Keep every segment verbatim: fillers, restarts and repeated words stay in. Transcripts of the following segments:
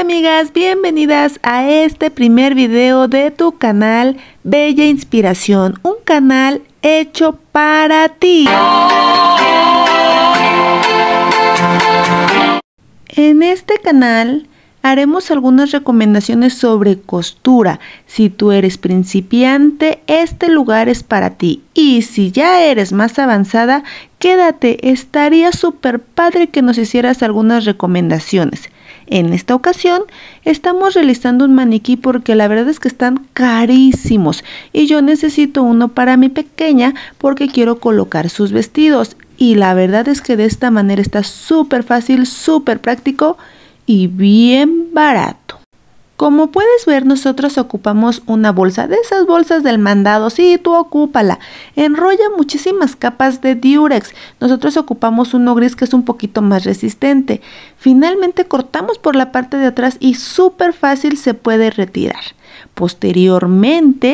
Hola amigas, bienvenidas a este primer video de tu canal Bella Inspiración, un canal hecho para ti. En este canal haremos algunas recomendaciones sobre costura. Si tú eres principiante, este lugar es para ti. Y si ya eres más avanzada, quédate, estaría súper padre que nos hicieras algunas recomendaciones. En esta ocasión estamos realizando un maniquí porque la verdad es que están carísimos y yo necesito uno para mi pequeña porque quiero colocar sus vestidos. Y la verdad es que de esta manera está súper fácil, súper práctico y bien barato. Como puedes ver, nosotros ocupamos una bolsa, de esas bolsas del mandado. Sí, tú ocúpala. Enrolla muchísimas capas de Durex. Nosotros ocupamos uno gris que es un poquito más resistente. Finalmente cortamos por la parte de atrás y súper fácil se puede retirar. Posteriormente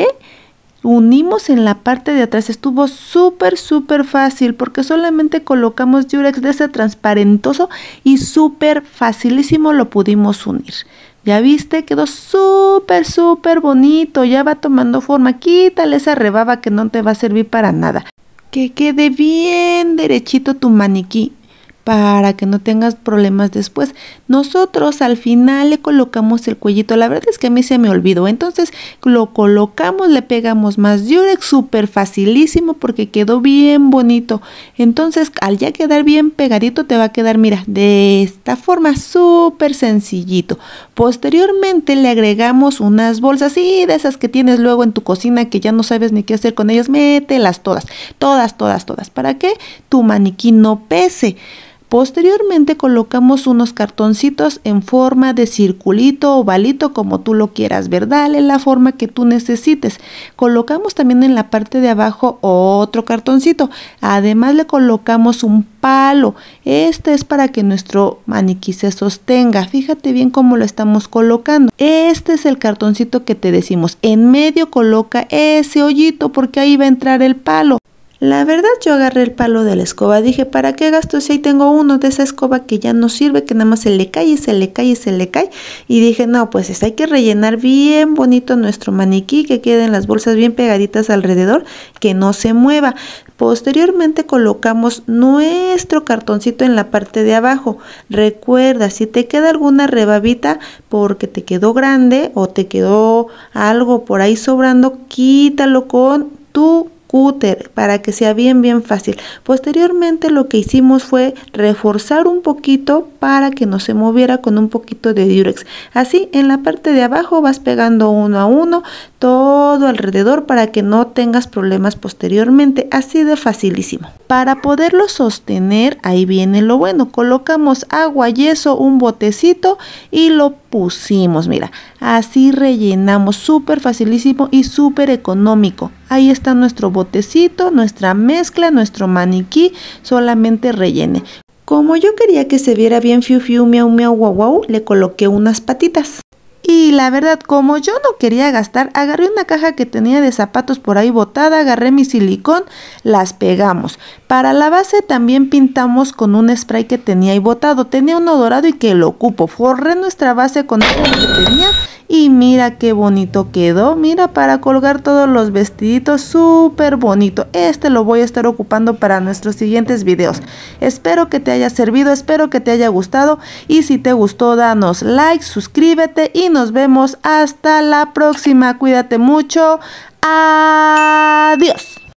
unimos en la parte de atrás. Estuvo súper súper fácil porque solamente colocamos Durex de ese transparentoso y súper facilísimo lo pudimos unir. Ya viste, quedó súper súper bonito, ya va tomando forma. Quítale esa rebaba que no te va a servir para nada. Que quede bien derechito tu maniquí para que no tengas problemas después. Nosotros al final le colocamos el cuellito. La verdad es que a mí se me olvidó. Entonces lo colocamos, le pegamos más Durex, súper facilísimo porque quedó bien bonito. Entonces al ya quedar bien pegadito te va a quedar, mira, de esta forma, súper sencillito. Posteriormente le agregamos unas bolsas, y de esas que tienes luego en tu cocina que ya no sabes ni qué hacer con ellas, mételas todas, todas, todas, todas, para que tu maniquí no pese. Posteriormente colocamos unos cartoncitos en forma de circulito, ovalito, como tú lo quieras ver. Dale la forma que tú necesites. Colocamos también en la parte de abajo otro cartoncito. Además le colocamos un palo. Este es para que nuestro maniquí se sostenga. Fíjate bien cómo lo estamos colocando. Este es el cartoncito que te decimos. En medio coloca ese hoyito porque ahí va a entrar el palo. La verdad yo agarré el palo de la escoba, dije, ¿para qué gasto si ahí tengo uno de esa escoba que ya no sirve, que nada más se le cae y se le cae y se le cae? Y dije, no, pues es, hay que rellenar bien bonito nuestro maniquí, que queden las bolsas bien pegaditas alrededor, que no se mueva. Posteriormente colocamos nuestro cartoncito en la parte de abajo. Recuerda, si te queda alguna rebabita porque te quedó grande o te quedó algo por ahí sobrando, quítalo con tu cúter para que sea bien bien fácil. Posteriormente lo que hicimos fue reforzar un poquito para que no se moviera con un poquito de Durex. Así en la parte de abajo vas pegando uno a uno todo alrededor para que no tengas problemas posteriormente. Así de facilísimo. Para poderlo sostener, ahí viene lo bueno, colocamos agua, yeso, un botecito y lo pusimos, mira, así rellenamos, súper facilísimo y súper económico. Ahí está nuestro botecito, nuestra mezcla, nuestro maniquí, solamente rellene. Como yo quería que se viera bien fiu fiu, miau miau, guau guau, le coloqué unas patitas. Y la verdad, como yo no quería gastar, agarré una caja que tenía de zapatos por ahí botada, agarré mi silicón, las pegamos. Para la base también pintamos con un spray que tenía ahí botado. Tenía uno dorado y que lo ocupo. Forré nuestra base con todo lo que tenía y mira qué bonito quedó. Mira, para colgar todos los vestiditos, súper bonito. Este lo voy a estar ocupando para nuestros siguientes videos. Espero que te haya servido, espero que te haya gustado. Y si te gustó, danos like, suscríbete y nos vemos hasta la próxima. Cuídate mucho. Adiós.